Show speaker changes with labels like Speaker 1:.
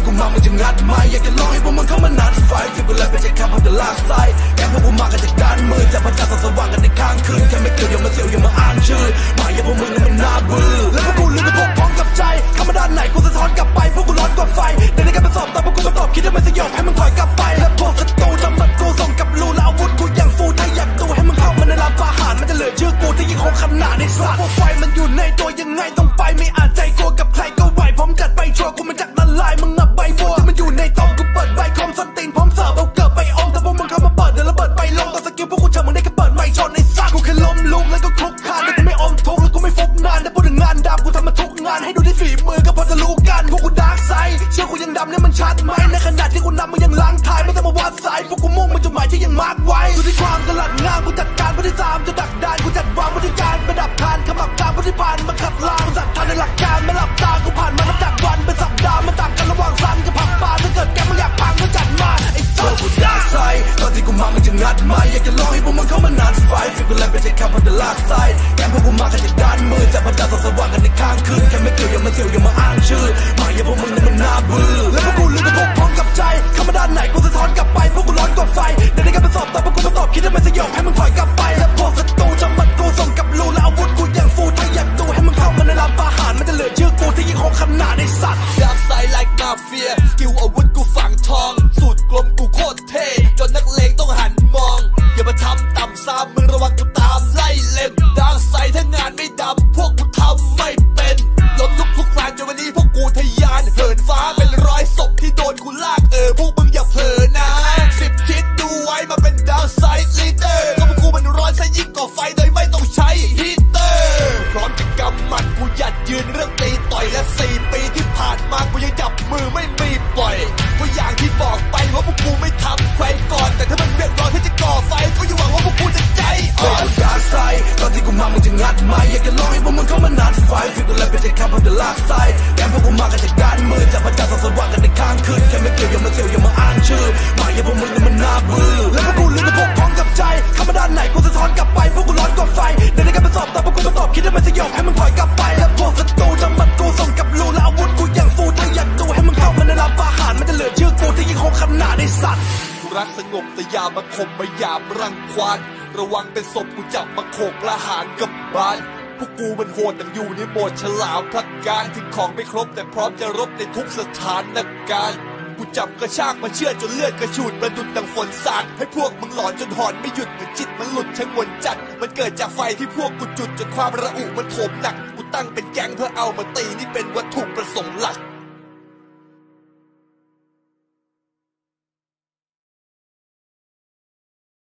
Speaker 1: กูมามึงจะงัดไม้อยากจะลองให้พวกมึงเข้ามานัดไฟฟิกูเลยเป็นใจแค่พวกจะลากไส้แกพวกกูมากันจากด้านมือจากพระจันทร์สว่างกันในข้างคืนแค่ไม่เกี่ยวอย่ามาเสียวอย่ามาอ่านชื่อมาอย่าพวกมึงมันน่าเบื่อแล้วพวกกูลืมไปพกพ้องกับใจเข้ามาด้านไหนกูสะท้อนกลับไปพวกกูร้อนกว่าไฟเดี๋ยวในการไปสอบตอบพวกกูมาตอบคิดว่ามันสยบให้มึงถอยกลับไปและพวกศัตรูทำมันกูส่งกับรูแล้วอาวุธกูอย่างฟูถ้าอยากดูให้มึงเข้ามาในลำประหารมันจะเหลือชื่อกูที่ยิ่งคงขนาดในสัตว์พวกไฟมันอยู่ในตัวยังไงต้องไปไม่อาจใจกลัวกับใครก็ไหวพร้อมจัดไปชัวร์กูมันจากละลายมึงอับใบบัวที่มันอยู่ในต้มกูเปิดใบคอมส้นตีนพร้อมเสิร์ฟเอาเกิดไปอมถ้าพวกมึงเข้ามาเปิดเดี๋ยวระเบิดไปลงต่อสกิลพวกกูเชิญมึงได้แค่เปิดไม่ชนในสัตว์กูแค่ล้มลุกแล้วก็คลุกคลานแต่กูไม่อมทุกแล้วกูไม่ฟุบนานแต่พูดถึงงานดำกูทำมาทุกงานให้ดูที่ฝีมือก็พอจะรู้กันพวกกูดาร์กไซด์เชื่อกูยังดำเนี่ยมันชัดไหมในขณะที่กูนำมึงยังล้างทายไม่ต้องมาวัดสายพวกกูมุ่งมาจุดหมายที่ยังมาร์กไว้ดูที่ความตลาดงานกูจัดการวันที่3จะดักดานกูจัดวางวันที่การประดับทานขมับกลางวันที่ผ่านมาขัดลางกูจัดทันในหลักการไม่หลับตากูผ่านมานับจากวันเป็นสัปดาห์มันต่างกันระหว่างซันกับผักปลาถ้าเกิดแกมึงอยากพังก็จัดมาไอ้สัตว์กูดาร์กไซด์ตอนที่กูมามึงจะงัดไม้อยากจะลองให้พวกมึงเข้ามานัดไฟฟิกูเลยเป็นใจแค่พวกจะลากไส้แกพวกกูมากันจากด้านมือจากพระจันทร์สว่างกันในข้างคืนแค่ไม่เกี่ยวอย่ามาเสียวอย่ามาอ่านชื่อมาอย่าพวกมึงมันน่าเบื่อแล้วพวกกูลืมไปพกพ้องกับใจเข้ามาด้านไหนกูสะท้อนกลับไปพวกกูร้อนกว่าไฟเดี๋ยวในการไปสอบตอบพวกกูมาตอบคิดว่ามันสยบให้มึงถอยกลับไปและพวกศัตรูทำมันกูส่งกับรูแล้วอาวุธกูอย่างฟูถ้าอยากดูให้มึงเข้ามาในลำประหารมันจะเหลือชื่อกูที่ยิ่งคงขนาดในสัตว์
Speaker 2: ดาร์กไซด์ like mafia สกิลอาวุธกูฝังทองสูตรกลมกูโคตรเท่จนนักเลงต้องหันมองอย่ามาทำต่ำซ้ำมึงระวังกูตามไล่เล่มดาร์กไซด์ถ้างานไม่ดำพวกกูทำไม่เป็นล้มลุกคลุกคลานจนวันนี้พวกกูทะยานเหินฟ้าเป็นร้อยศพที่โดนกูลากพวกมึงอย่าเผลอนะ10คิดดูไว้มาเป็นดาร์กไซด์ลีดเดอร์ก็พวกกูมันร้อนซะยิ่งก่อไฟโดยไม่ต้องใช้ฮีเตอร์พร้อมจะกำหมัดกูหยัดยืนเรื่องตีต่อยและ4 ปีที่ผ่านมากูยังจับมือไม่มีปล่อยก็อย่างที่บอกไปว่าพวกกูไม่ทำใครก่อนแต่ถ้ามันเรียกร้องที่จะก่อไฟก็อย่าหวังว่าพวกกูจะใจอ่อน
Speaker 1: ดาร์กไซด์ตอนที่กูมามึงจะงัดไม้อยากจะลองให้พวกมึงเข้ามานัดไฟฟิกูเลยเป็นใจแค่พวกจะลากไส้แกพวกกูมากันจากด้านมือจากพระจันทร์สว่างกันในข้างคืนแค่ไม่เกี่ยวอย่ามาเสียวอย่ามาอ่านชื่อมาอย่าพวกมึงมันน่าเบื่อแล้วพวกกูลืมไปพกพ้องกับใจเข้ามาด้านไหนกูสะท้อนกลับไปพวกกูร้อนกว่าไฟเดี๋ยวในการไปสอบตอบพวกกูมาตอบคิดว่ามันสยบให้มึงถอยกลับไปและพวกศัตรูทำมันกูส่งกับรูแล้วอาวุธกูอย่างฟูถ้าอยากดูให้มึงเข้ามาในลำประหารมันจะเหลือชื่อกูที่ยิ่งคงขนาดในสัตว์
Speaker 2: กูรักสงบแต่ยามาข่มมายามรังควานระวังเป็นศพกูจับมาโขกประหารกับบ้านพวกกูมันโหดแต่อยู่ในโหมดฉลามพักการถึงของไม่ครบแต่พร้อมจะรบในทุกสถานการณ์กูจับกระชากมาเชื่อจนเลือดกระฉูดประดุจดังฝนสาดให้พวกมึงหลอนจนหอนไม่หยุดเหมือนจิตมันหลุดชะงนจัดมันเกิดจากไฟที่พวกกูจุดจนความระอุมันโถมหนักกูตั้งเป็นแก๊งเพื่อเอามาตีนี่เป็นวัตถุประสงค์หลัก